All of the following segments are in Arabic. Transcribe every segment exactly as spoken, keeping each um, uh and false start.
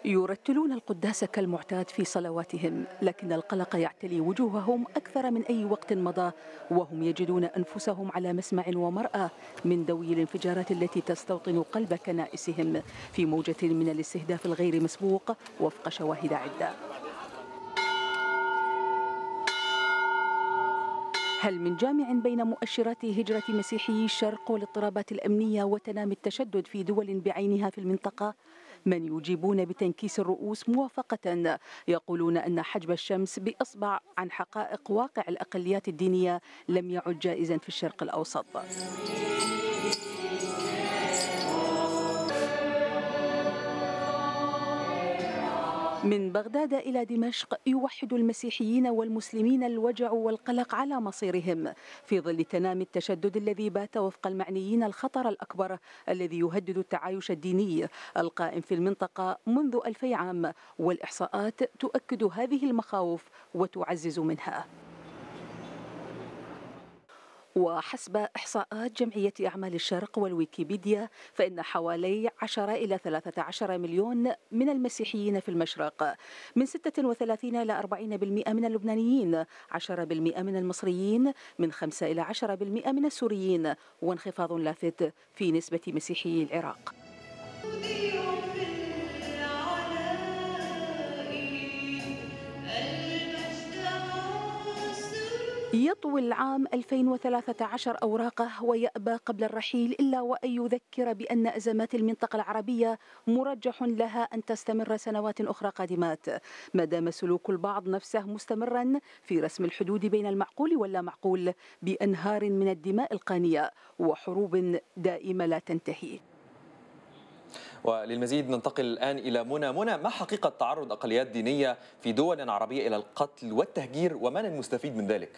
يرتلون القداس كالمعتاد في صلواتهم، لكن القلق يعتلي وجوههم أكثر من أي وقت مضى، وهم يجدون أنفسهم على مسمع ومرأى من دوي الانفجارات التي تستوطن قلب كنائسهم في موجة من الاستهداف الغير مسبوق وفق شواهد عدة. هل من جامع بين مؤشرات هجرة مسيحيي الشرق والاضطرابات الأمنية وتنامي التشدد في دول بعينها في المنطقة؟ من يجيبون بتنكيس الرؤوس موافقة، يقولون أن حجب الشمس بإصبع عن حقائق واقع الأقليات الدينية لم يعد جائزا في الشرق الأوسط. من بغداد إلى دمشق يوحد المسيحيين والمسلمين الوجع والقلق على مصيرهم في ظل تنامي التشدد الذي بات وفق المعنيين الخطر الأكبر الذي يهدد التعايش الديني القائم في المنطقة منذ ألفي عام، والإحصاءات تؤكد هذه المخاوف وتعزز منها. وحسب إحصاءات جمعية أعمال الشرق والويكيبيديا فإن حوالي عشرة إلى ثلاثة عشر مليون من المسيحيين في المشرق، من ستة وثلاثين إلى أربعين بالمئة من اللبنانيين، عشرة بالمئة من المصريين، من خمسة إلى عشرة بالمئة من السوريين، وانخفاض لافت في نسبة مسيحيي العراق. يطوي العام ألفين وثلاثة عشر أوراقه ويأبى قبل الرحيل إلا وأن يذكر بأن أزمات المنطقة العربية مرجح لها أن تستمر سنوات أخرى قادمات، ما دام سلوك البعض نفسه مستمرا في رسم الحدود بين المعقول واللا معقول بأنهار من الدماء القانية وحروب دائمة لا تنتهي. وللمزيد ننتقل الآن إلى منى. منى، ما حقيقة تعرض أقليات دينية في دول عربية إلى القتل والتهجير ومن المستفيد من ذلك؟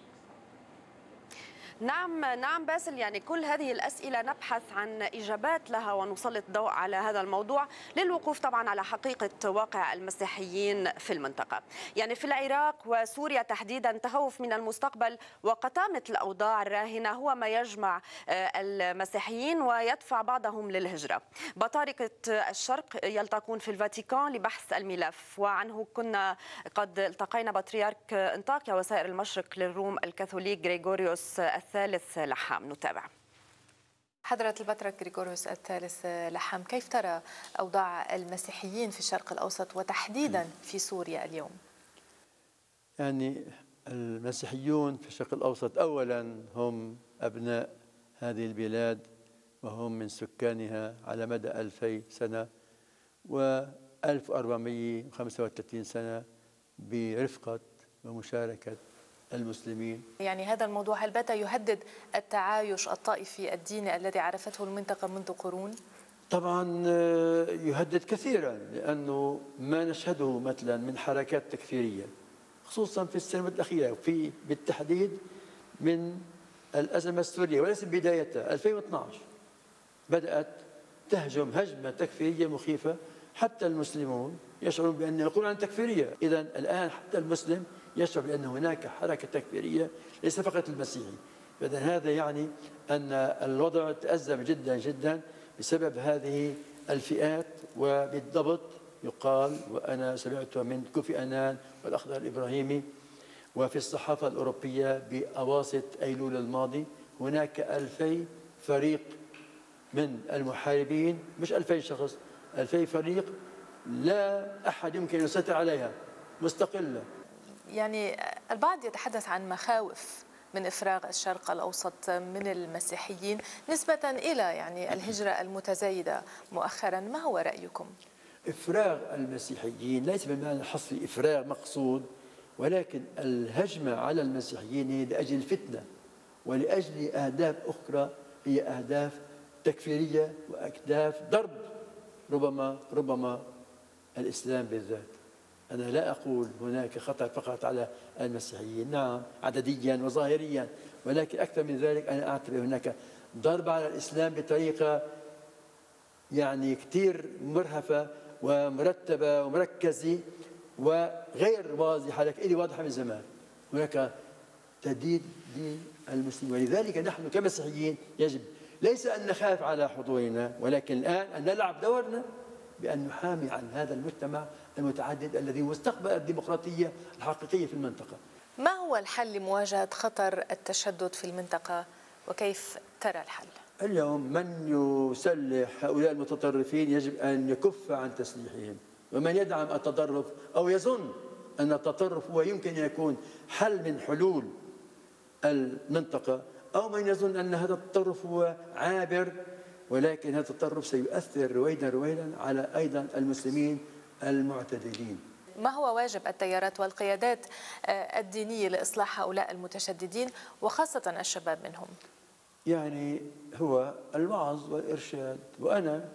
نعم نعم باسل، يعني كل هذه الأسئلة نبحث عن إجابات لها ونسلط ضوء على هذا الموضوع للوقوف طبعا على حقيقة واقع المسيحيين في المنطقة. يعني في العراق وسوريا تحديدا تخوف من المستقبل وقتامة الأوضاع الراهنة هو ما يجمع المسيحيين ويدفع بعضهم للهجرة. بطارقة الشرق يلتقون في الفاتيكان لبحث الملف، وعنه كنا قد التقينا بطريرك انطاكيا وسائر المشرق للروم الكاثوليك غريغوريوس الثالث لحام. نتابع. حضرة البطرك غريغوريوس الثالث لحام، كيف ترى أوضاع المسيحيين في الشرق الأوسط وتحديدا في سوريا اليوم؟ يعني المسيحيون في الشرق الأوسط أولا هم أبناء هذه البلاد وهم من سكانها على مدى ألفي سنة وألف وأربعمئة وخمسة وثلاثين سنة برفقة ومشاركة المسلمين. يعني هذا الموضوع هل بات يهدد التعايش الطائفي الديني الذي عرفته المنطقة منذ قرون؟ طبعا يهدد كثيرا، لأنه ما نشهده مثلا من حركات تكفيرية خصوصا في السنوات الأخيرة وفي بالتحديد من الأزمة السورية وليس بدايتها ألفين واثنعش بدأت تهجم هجمة تكفيرية مخيفة، حتى المسلمون يشعرون بأن القرآن تكفيرية. إذا الآن حتى المسلم يشعر بأن هناك حركة تكفيرية ليس فقط المسيحي. إذا هذا يعني أن الوضع تأزم جدا جدا بسبب هذه الفئات، وبالضبط يقال وأنا سمعته من كوفي أنان والأخضر الإبراهيمي وفي الصحافة الأوروبية بأواسط أيلول الماضي هناك ألفي فريق من المحاربين، مش ألفي شخص، ألفي فريق لا أحد يمكن أن يسيطر عليها مستقلة. يعني البعض يتحدث عن مخاوف من إفراغ الشرق الأوسط من المسيحيين نسبة إلى يعني الهجرة المتزايدة مؤخرا، ما هو رأيكم؟ إفراغ المسيحيين ليس بالمعنى الحصري إفراغ مقصود، ولكن الهجمة على المسيحيين هي لأجل الفتنة ولأجل أهداف أخرى هي أهداف تكفيرية وأهداف ضرب ربما ربما الإسلام بالذات. أنا لا أقول هناك خطر فقط على المسيحيين، نعم عدديا وظاهريا، ولكن أكثر من ذلك أنا أعتبر هناك ضرب على الإسلام بطريقة يعني كثير مرهفة ومرتبة ومركزة وغير واضحة، لكن إلي واضحة من زمان. هناك تهديد للمسلمين، ولذلك نحن كمسيحيين يجب ليس أن نخاف على حضورنا، ولكن الآن أن نلعب دورنا بأن نحامي عن هذا المجتمع المتعدد الذي مستقبل الديمقراطية الحقيقية في المنطقة. ما هو الحل لمواجهة خطر التشدد في المنطقة وكيف ترى الحل؟ اليوم من يسلح هؤلاء المتطرفين يجب أن يكف عن تسليحهم، ومن يدعم التطرف أو يظن أن التطرف هو يمكن أن يكون حل من حلول المنطقة، أو من يظن أن هذا التطرف هو عابر، ولكن هذا التطرف سيؤثر رويدا رويدا على أيضا المسلمين المعتدلين. ما هو واجب التيارات والقيادات الدينية لإصلاح هؤلاء المتشددين وخاصة الشباب منهم؟ يعني هو الوعظ والإرشاد، وأنا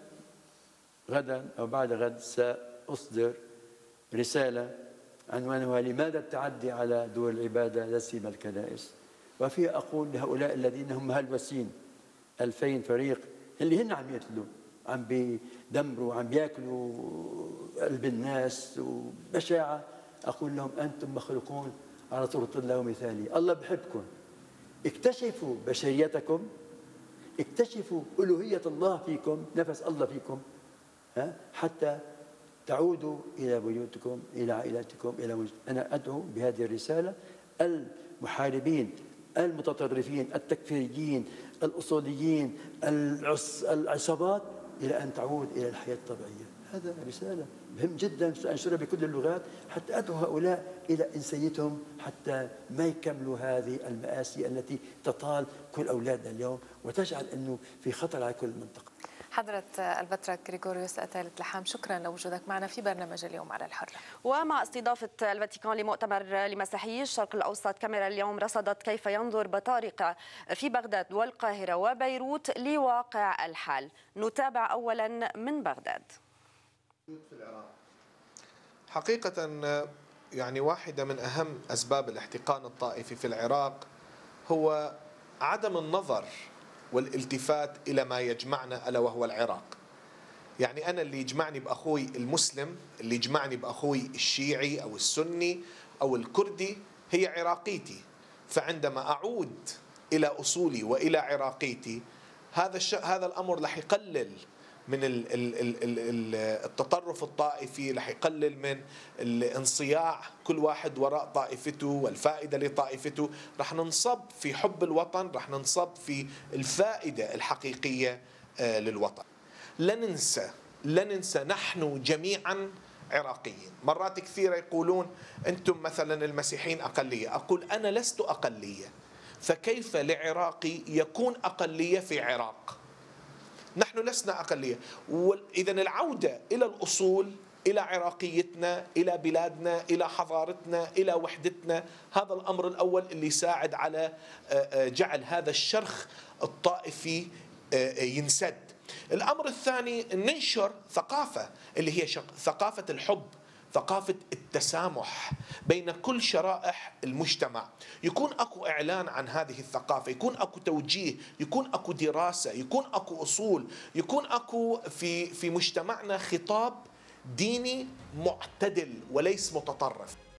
غدا أو بعد غد سأصدر رسالة عنوانها لماذا التعدي على دور العبادة لا سيما الكنائس، وفيها أقول لهؤلاء الذين هم مهلوسين ألفين فريق اللي هن عم يقتلوا، عم بيدمروا، عم بياكلوا قلب الناس وبشاعة، أقول لهم أنتم مخلوقون على صورة الله ومثاله، الله بحبكم، اكتشفوا بشريتكم، اكتشفوا ألوهية الله فيكم، نفس الله فيكم، ها حتى تعودوا إلى بيوتكم، إلى عائلاتكم، إلى وجه. أنا أدعو بهذه الرسالة المحاربين المتطرفين التكفيريين الأصوليين العصابات إلى أن تعود إلى الحياة الطبيعية. هذا رسالة مهم جدا سأنشرها بكل اللغات حتى أدعو هؤلاء إلى إنسيتهم حتى ما يكملوا هذه المآسي التي تطال كل أولادنا اليوم وتجعل أنه في خطر على كل المنطقة. حضرة البطرك غريغوريوس الثالث لحام، شكرا لوجودك معنا في برنامج اليوم على الحرة. ومع استضافة الفاتيكان لمؤتمر لمسيحيي الشرق الأوسط، كاميرا اليوم رصدت كيف ينظر بطارقة في بغداد والقاهرة وبيروت لواقع الحال. نتابع أولا من بغداد. في العراق حقيقة يعني واحدة من أهم أسباب الاحتقان الطائفي في العراق هو عدم النظر والالتفات إلى ما يجمعنا ألا وهو العراق. يعني أنا اللي يجمعني بأخوي المسلم، اللي يجمعني بأخوي الشيعي أو السني أو الكردي هي عراقيتي، فعندما أعود إلى أصولي وإلى عراقيتي هذا الش... هذا الأمر رح يقلل من التطرف الطائفي، رح يقلل من الانصياع كل واحد وراء طائفته والفائدة لطائفته، رح ننصب في حب الوطن، رح ننصب في الفائدة الحقيقية للوطن. لا ننسى لا ننسى نحن جميعا عراقيين. مرات كثيرة يقولون أنتم مثلا المسيحيين أقلية، أقول أنا لست أقلية، فكيف لعراقي يكون أقلية في عراق؟ نحن لسنا أقلية. وإذا العودة إلى الأصول، إلى عراقيتنا، إلى بلادنا، إلى حضارتنا، إلى وحدتنا، هذا الأمر الأول اللي يساعد على جعل هذا الشرخ الطائفي ينسد. الأمر الثاني ننشر ثقافة اللي هي ثقافة الحب، ثقافة التسامح بين كل شرائح المجتمع، يكون أكو إعلان عن هذه الثقافة، يكون أكو توجيه، يكون أكو دراسة، يكون أكو أصول، يكون أكو في في مجتمعنا خطاب ديني معتدل وليس متطرف.